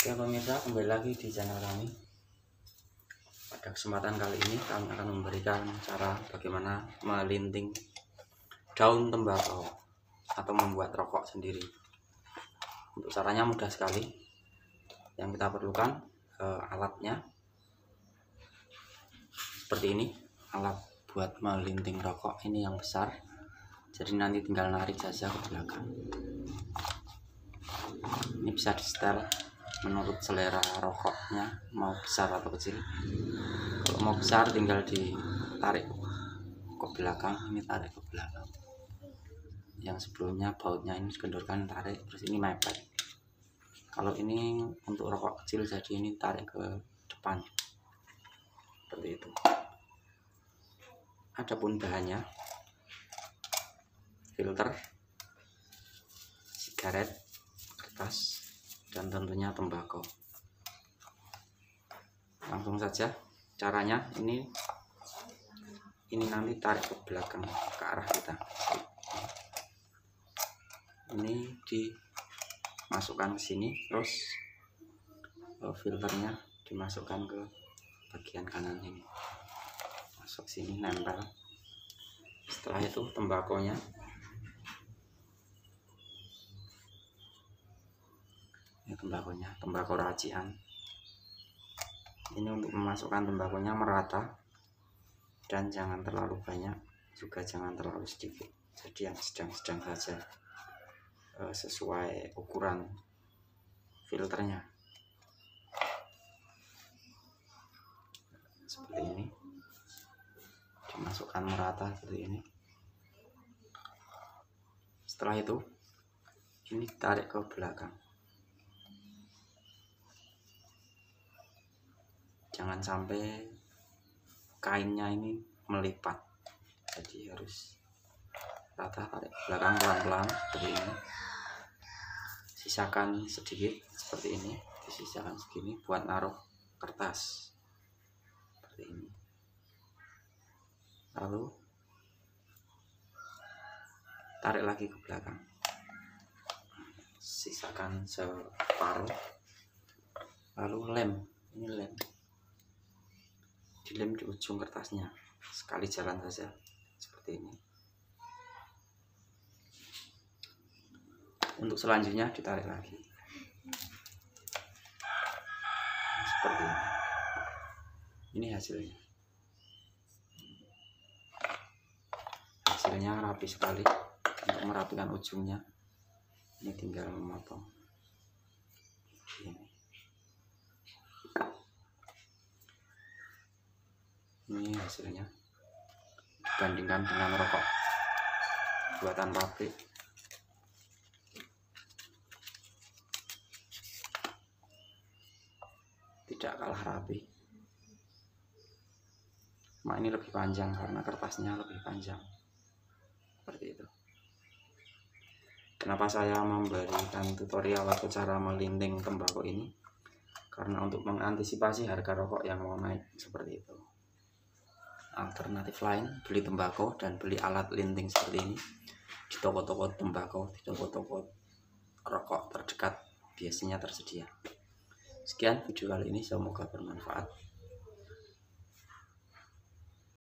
Oke pemirsa, kembali lagi di channel kami. Pada kesempatan kali ini kami akan memberikan cara bagaimana melinting daun tembakau atau membuat rokok sendiri. Untuk caranya mudah sekali. Yang kita perlukan alatnya seperti ini. Alat buat melinting rokok ini yang besar, jadi nanti tinggal narik saja ke belakang. Ini bisa di setel menurut selera rokoknya, mau besar atau kecil. Kalau mau besar tinggal ditarik ke belakang, ini tarik ke belakang. Yang sebelumnya bautnya ini kendorkan, tarik, terus ini mepet. Kalau ini untuk rokok kecil, jadi ini tarik ke depan seperti itu. Adapun bahannya filter, sigaret, kertas, dan tentunya tembakau. Langsung saja caranya, ini nanti tarik ke belakang ke arah kita. Ini dimasukkan ke sini, terus filternya dimasukkan ke bagian kanan ini, masuk sini, nempel. Setelah itu tembakonya ini, tembakau racian. Ini untuk memasukkan tembakonya merata, dan jangan terlalu banyak, juga jangan terlalu sedikit, jadi yang sedang-sedang saja, sesuai ukuran filternya. Seperti ini, dimasukkan merata seperti ini. Setelah itu ini tarik ke belakang, jangan sampai kainnya ini melipat, jadi harus rata. Tarik ke belakang pelan-pelan seperti ini. Sisakan sedikit seperti ini, disisakan segini buat naruh kertas seperti ini. Lalu tarik lagi ke belakang, sisakan separuh. Lalu lem, ini lem, dilem di ujung kertasnya, sekali jalan saja seperti ini. Untuk selanjutnya ditarik lagi seperti ini. Ini hasilnya rapi sekali. Untuk merapikan ujungnya, ini tinggal memotong ini hasilnya dibandingkan dengan rokok buatan pabrik. Tidak kalah rapi. Cuma ini lebih panjang karena kertasnya lebih panjang seperti itu. Kenapa saya memberikan tutorial atau cara melinting tembakau ini? Karena untuk mengantisipasi harga rokok yang mau naik seperti itu. Alternatif lain, beli tembakau dan beli alat linting seperti ini di toko-toko tembakau, di toko-toko rokok terdekat biasanya tersedia. Sekian video kali ini, semoga bermanfaat.